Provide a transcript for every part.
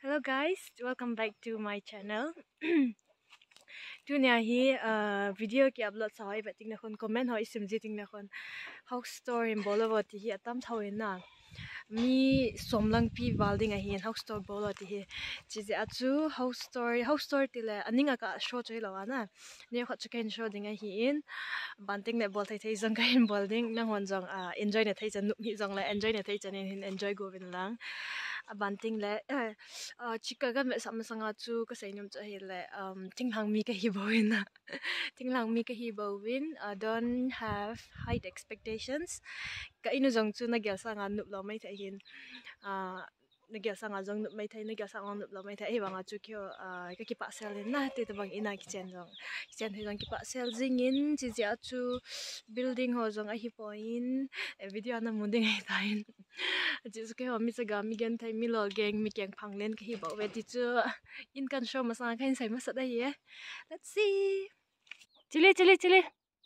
Hello guys, welcome back to my channel. Dunia hi video ki upload sa hoi bating na kon comment hoi simji ting na kon house store in Bolivar ti hi atam thawin na mi somlang pi walding a hi house store bolo ti hi chize achu house store ti le aninga ka show choi lawa na ne kho chicken show ding a hi in banting ne bol thai thai jong ka in bowling na hon jong enjoy ne thai chan nu hi jong la enjoy ne thai chan in enjoy go bin lang banting le chika ga me samsanga chu ka sainum cha hi le tinghang mi ka hi boin na tinghang mi ka hi bowin don't have high expectations ka inu jong chu na gyal sanga nup lo mai thai hin na gyal sanga jong nup mai thai na gyal sanga nup lo mai thai wanga chu kyo ka ki pa sel na te ta bang ina kitchen jong ki pa sel jing in chi ja chu building ho jong a hi point video na munding ai tain ji su ke ho mi cha mi gen thai mi lo geng mi keng phang len ka hi bo we ti chu in kan show ma sang khain sai ma sa da ye let's see chili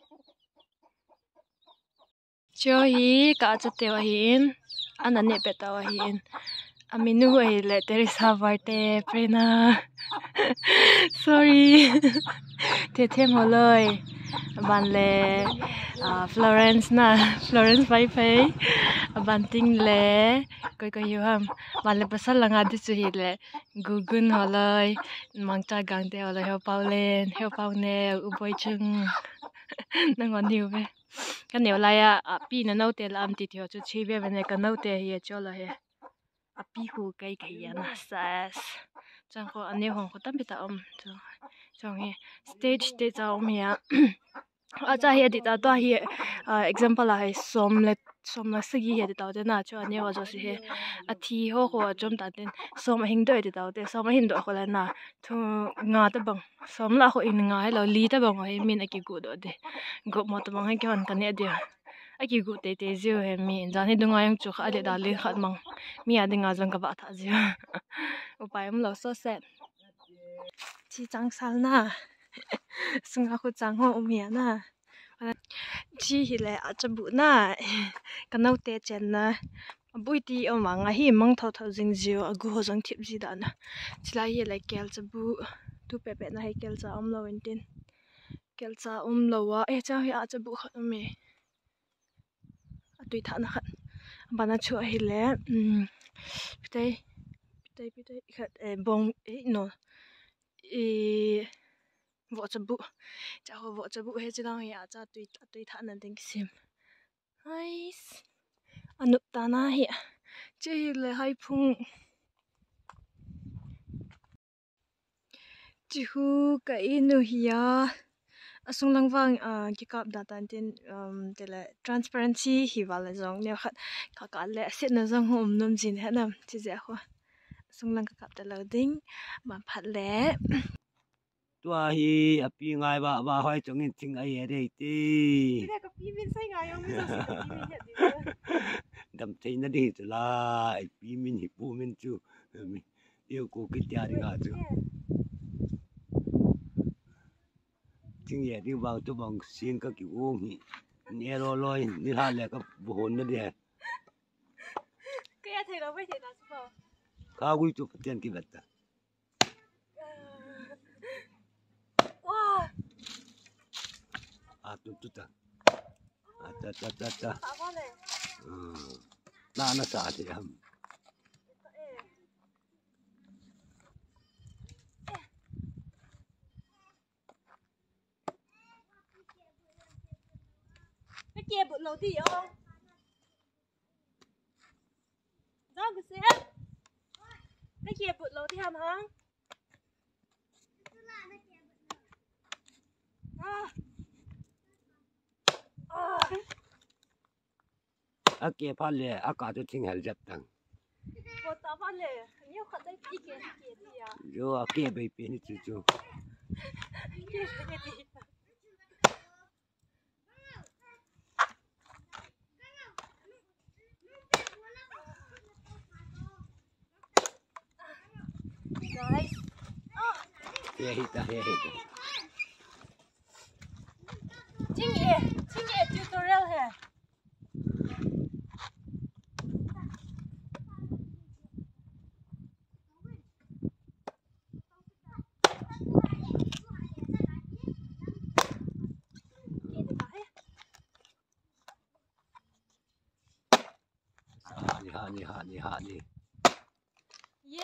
cho hi ka cha te wa hin ana ne pe ta wa hin aminu ai le Teresa Varte prena sorry te them holoi ban le Florence pai pai ban ting le koi yu ham ban le pasal langa di chu hi le gugun holoi mangcha gang te holoi ho pau ne u boi chung nang on hiu ve kan ne la ya pi na no te lam ti thio chu chi ve ne kan no te hi cho la he api hu kai ya na sas chang ko ane hong ko tam bita chong he stage te cha ya acha hi di ta to hi example la hai som la sagi hi di ta de na cho ane wa jo si he athi ho chom ta den som hing do di ta de som hin do ko la na thu nga ta bang som la ho in nga lo li ta bang he min aki gu do de go mo ta bang he ki han kan ne de aki gu te zio he mi jan he dunga yang chu kha de da le khat mang mi a de nga jang ka ba tha zio upai lo so set chi chang sal na sunga khu chang ho mi na chi hi le a chabu na kanau te chen na bui ti o ma nga hi mang thau jing zio agu ho jang thip ji da na chila hi le kel chabu tu pe na hi kel cha lo in tin kel cha lo wa e cha hi a chabu khat me atui tha na khat bana chu hi le pitai khat bong no vợ chabu cha ho vợ chabu he chang ya cha tui tha na ding sim nice anup ta na hi che le hai phung chi hu ka inu hiya asung lang wang ki kap data tin tele transparency hi wala jong ne khat ka le sit na jong hom nom jin ha nam chi ja ho asung lang ka kap ta loading ma phat le tua hi api ngai ba hoi chong in ching ai re ti cái ka pi min sai ngai yong mi so dam chei na di la pi min hi pu min chu mi yêu cô cái tia đi ngã chu ching ye đi vào tu bang xin ka ki u hi ne lo loi ni ha le ka bu hon na de cái thầy nó với thầy nó sao ka gui tu patien ki vet wow tu ta ta na sa de ham cái kia bự lâu thì không sao cứ xem cái kia bự lâu thì hàm hăng a ke pha le a ka tu ching hel jat tang bộ tao phát lệ nhiều khát đấy ý kiến thì à yo a ke be pe ni chu kia cái gì guys he hita chính nghĩa tutorial है นี่เย้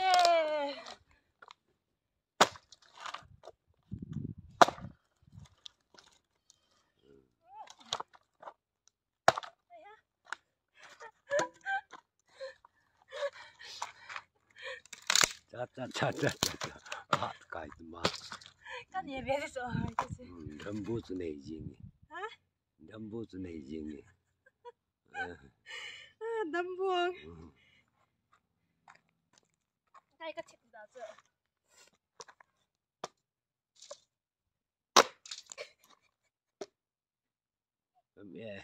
จัดไก่มา看你也别说，就是。 人不是内经啊？ 人不是内经南部。那一个铁到这。 咩？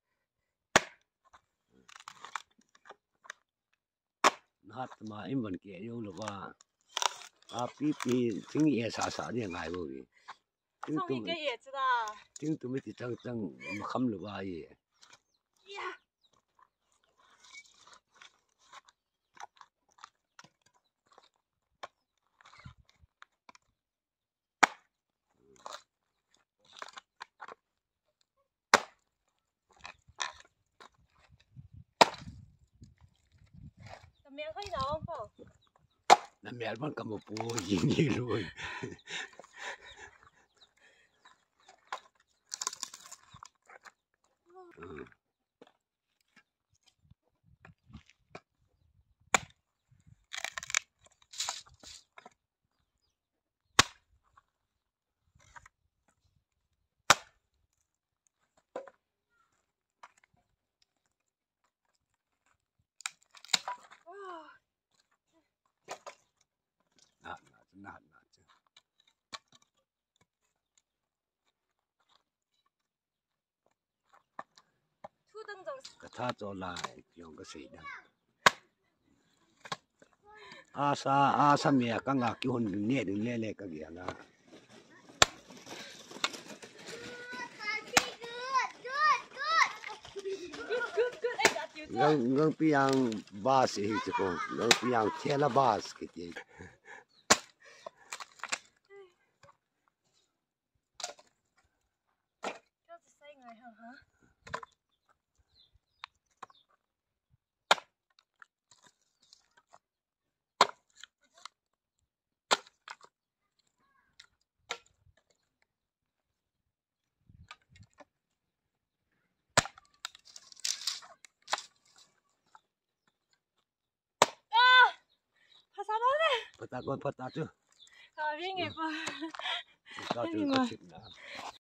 นัดมาไอ้มันเกี่ยวหรือว่าปีถึงสาเนี่ยไงบ่พี่送一个也知道。 ถึงตัวไม่ติดจังมาคำหรือว่า呀。那面可以拿往跑。 那面มันก็มาปูยิงนี่เลยน่า初登总是。 ก็ถ้าจะลายยองก็สีดังอาซาเมียกังกากิฮุนเนี่ยดึงเล่ก็เกี่ยนะงั้นพี่ยังบาสเหตุผลงั้นพี่ยังเทละบาสกี่ทีพัตตาก่อนพัตตาจ้ะ好，别给吧。 พัตตาจ้ะก็ชิดนะ